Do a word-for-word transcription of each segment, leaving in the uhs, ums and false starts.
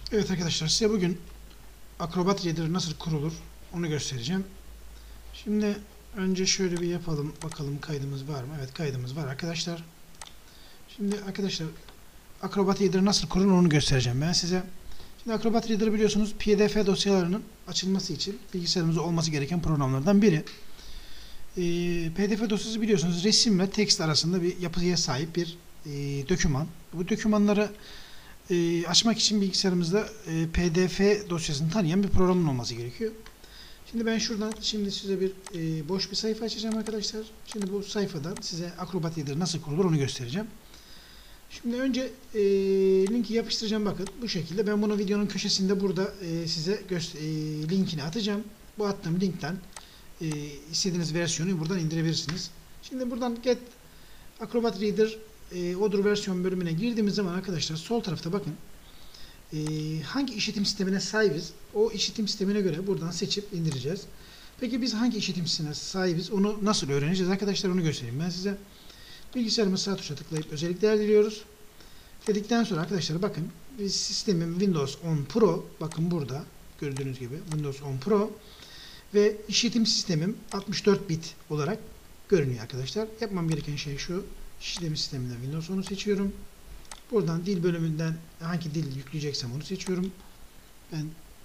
Evet arkadaşlar, size bugün Acrobat Reader nasıl kurulur onu göstereceğim. Şimdi önce şöyle bir yapalım. Bakalım kaydımız var mı? Evet, kaydımız var arkadaşlar. Şimdi arkadaşlar Acrobat Reader nasıl kurulur onu göstereceğim ben size. Şimdi Acrobat Reader biliyorsunuz P D F dosyalarının açılması için bilgisayarımızda olması gereken programlardan biri. Ee, P D F dosyası biliyorsunuz resim ve text arasında bir yapıya sahip bir e, doküman. Bu dokümanları e, açmak için bilgisayarımızda e, P D F dosyasını tanıyan bir programın olması gerekiyor. Şimdi ben şuradan şimdi size bir e, boş bir sayfa açacağım arkadaşlar. Şimdi bu sayfadan size Acrobat Reader nasıl kurulur onu göstereceğim. Şimdi önce e, linki yapıştıracağım, bakın bu şekilde. Ben bunu videonun köşesinde burada e, size e, linkini atacağım. Bu attığım linkten e, istediğiniz versiyonu buradan indirebilirsiniz. Şimdi buradan Get Acrobat Reader e, Other versiyon bölümüne girdiğimiz zaman arkadaşlar sol tarafta bakın e, hangi işletim sistemine sahibiz o işletim sistemine göre buradan seçip indireceğiz. Peki biz hangi işletim sistemine sahibiz onu nasıl öğreneceğiz arkadaşlar, onu göstereyim ben size. Bilgisayarımız sağ tuşa tıklayıp özellikler diliyoruz. Dedikten sonra arkadaşlar bakın biz sistemim Windows on Pro, bakın burada gördüğünüz gibi Windows on Pro ve işletim sistemim altmış dört bit olarak görünüyor arkadaşlar. Yapmam gereken şey şu: işletim sisteminden Windows onu seçiyorum. Buradan dil bölümünden hangi dil yükleyeceksem onu seçiyorum. Ben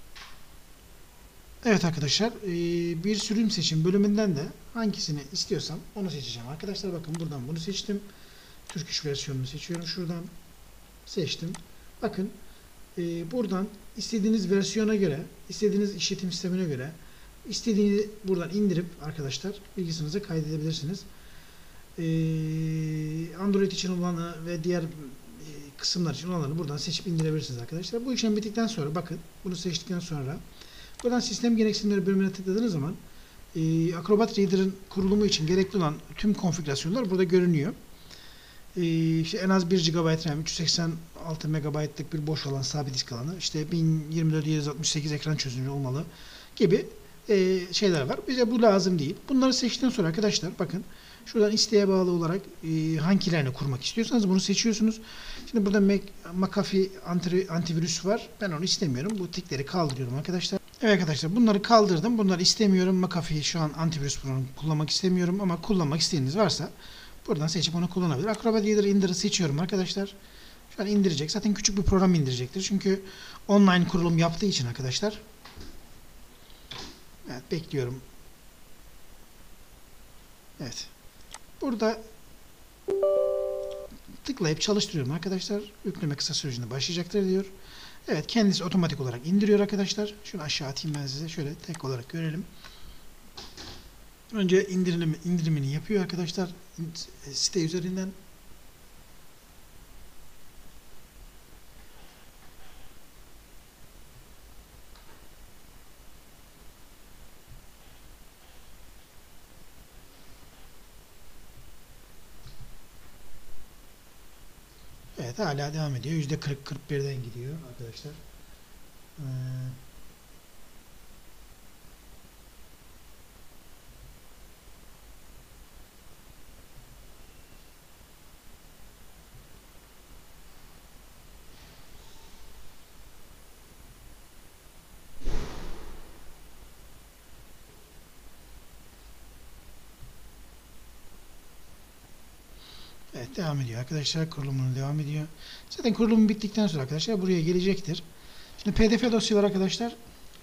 Evet arkadaşlar, bir sürüm seçim bölümünden de hangisini istiyorsam onu seçeceğim arkadaşlar. Bakın buradan bunu seçtim. Turkish versiyonunu seçiyorum. Şuradan seçtim. Bakın buradan istediğiniz versiyona göre, istediğiniz işletim sistemine göre istediğinizi buradan indirip arkadaşlar bilgisayarınıza kaydedebilirsiniz. Android için olanı ve diğer kısımlar için olanları buradan seçip indirebilirsiniz arkadaşlar. Bu işlem bittikten sonra bakın bunu seçtikten sonra buradan sistem gereksinimleri bölümüne tıkladığınız zaman e, Acrobat Reader'ın kurulumu için gerekli olan tüm konfigürasyonlar burada görünüyor. E, işte en az bir gigabayt RAM, üç yüz seksen altı megabaytlık bir boş alan, sabit disk alanı, işte bin yirmi dört yedi yüz altmış sekiz ekran çözünürlüğü olmalı gibi e, şeyler var. Bize bu lazım değil. Bunları seçtikten sonra arkadaşlar bakın şuradan isteğe bağlı olarak e, hangilerini kurmak istiyorsanız bunu seçiyorsunuz. Şimdi burada Mac, McAfee anti, antivirüs var. Ben onu istemiyorum. Bu tikleri kaldırıyorum arkadaşlar. Evet arkadaşlar, bunları kaldırdım. Bunları istemiyorum. McAfee şu an antivirüs programı kullanmak istemiyorum ama kullanmak isteğiniz varsa buradan seçip onu kullanabilir. Acrobat Reader indir'i seçiyorum arkadaşlar. Şu an indirecek. Zaten küçük bir program indirecektir. Çünkü online kurulum yaptığı için arkadaşlar. Evet, bekliyorum. Evet. Burada tıklayıp çalıştırıyorum arkadaşlar. Yükleme kısa sürecinde başlayacaktır diyor. Evet, kendisi otomatik olarak indiriyor arkadaşlar. Şunu aşağı atayım ben size. Şöyle tek olarak görelim. Önce indirim, indirimini yapıyor arkadaşlar site üzerinden. Evet, hala devam ediyor. yüzde kırk kırk birden gidiyor arkadaşlar. Ee, Evet, devam ediyor arkadaşlar. Kurulumunu devam ediyor. Zaten kurulumu bittikten sonra arkadaşlar buraya gelecektir. Şimdi P D F dosyaları arkadaşlar.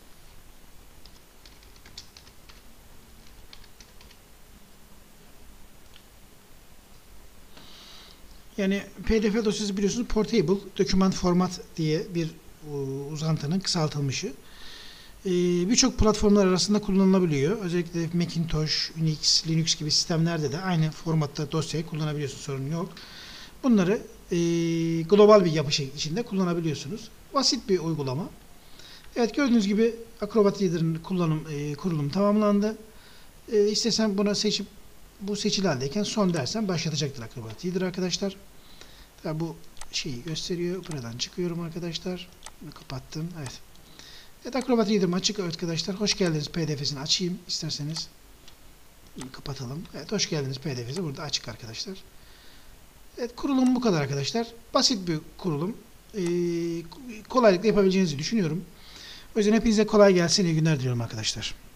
Yani P D F dosyası biliyorsunuz Portable Document Format diye bir uzantının kısaltılmışı. Ee, Birçok platformlar arasında kullanılabiliyor. Özellikle Macintosh, Unix, Linux gibi sistemlerde de aynı formatta dosyayı kullanabiliyorsunuz. Sorun yok. Bunları e, global bir yapı içinde kullanabiliyorsunuz. Basit bir uygulama. Evet, gördüğünüz gibi Acrobat Reader'ın kullanım e, kurulum tamamlandı. E, istesem buna seçip bu seçili haldeyken son dersen başlatacaktır Acrobat Reader arkadaşlar. Tabii bu şeyi gösteriyor. Buradan çıkıyorum arkadaşlar. Bunu kapattım. Evet. Evet, Acrobat Reader'ım açık arkadaşlar. Hoş geldiniz P D F'sini açayım isterseniz. Bunu kapatalım. Evet, hoş geldiniz P D F'si burada açık arkadaşlar. Evet, kurulum bu kadar arkadaşlar. Basit bir kurulum. e, kolaylıkla yapabileceğinizi düşünüyorum. O yüzden hepinize kolay gelsin, iyi günler diliyorum arkadaşlar.